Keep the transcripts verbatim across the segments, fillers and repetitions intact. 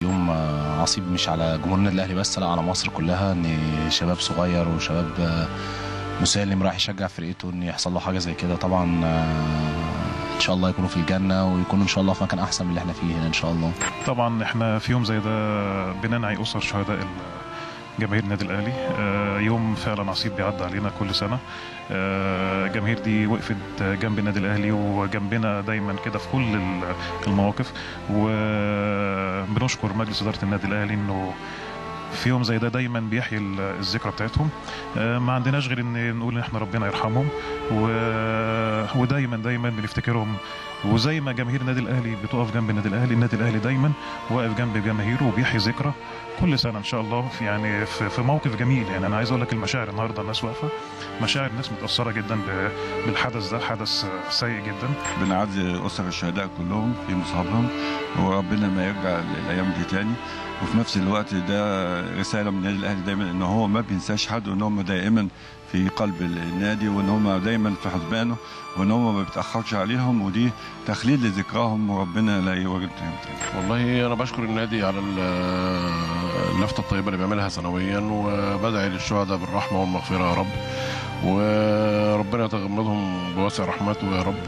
يوم عصيب مش على جمهور النادي الاهلي بس، لا على مصر كلها، ان شباب صغير وشباب مسالم راح يشجع فرقته ان يحصل له حاجه زي كده. طبعا ان شاء الله يكونوا في الجنه ويكونوا ان شاء الله في مكان احسن من اللي احنا فيه هنا ان شاء الله. طبعا احنا في يوم زي ده بننعي اسر شهداء جماهير النادي الاهلي. يوم فعلا عصيب بيعدي علينا كل سنه. الجماهير دي وقفت جنب النادي الاهلي وجنبنا دايما كده في كل المواقف، وبنشكر مجلس اداره النادي الاهلي انه في يوم زي ده دايما بيحيي الذكرى بتاعتهم. ما عندناش غير ان نقول ان احنا ربنا يرحمهم، ودايما دايما بنفتكرهم. وزي ما جماهير النادي الاهلي بتقف جنب النادي الاهلي، النادي الاهلي دايما واقف جنب جماهيره وبيحيي ذكرى كل سنه ان شاء الله. في يعني في موقف جميل. يعني انا عايز اقول لك المشاعر النهارده الناس واقفه، مشاعر الناس متاثره جدا بالحدث ده، حدث سيء جدا. بنعزي اسر الشهداء كلهم في مصابهم، وربنا ما يرجع للايام دي تاني. وفي نفس الوقت ده رساله من النادي الاهلي دايما ان هو ما بينساش حد، وان هم دائما في قلب النادي، وان هم دايما في حسبانه، وان هم ما بيتاخرش عليهم، ودي تخليد لذكراهم وربنا لا يوردهم تاني. والله انا بشكر النادي على اللفته الطيبه اللي بيعملها سنويا، وبدعي للشهداء بالرحمه والمغفره يا رب، وربنا يتغمدهم بواسع رحمته يا رب.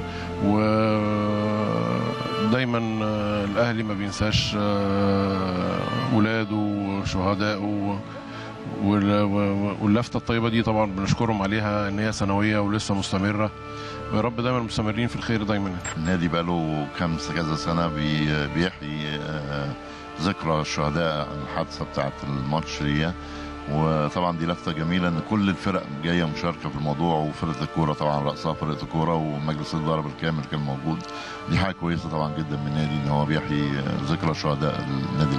ودايما الاهلي ما بينساش ولاده وشهدائه، واللفته الطيبه دي طبعا بنشكرهم عليها ان هي سنويه ولسه مستمره، ويا رب دايما مستمرين في الخير دايما. النادي بقى له كام كذا سنه بيحيي ذكرى الشهداء الحادثه بتاعه الماتش دي، وطبعا دي لفته جميله ان كل الفرق جايه مشاركه في الموضوع، وفرقه الكوره طبعا راسها فرقه الكوره ومجلس الاداره بالكامل كان موجود. دي حاجه كويسه طبعا جدا من النادي ان هو بيحيي ذكرى شهداء النادي.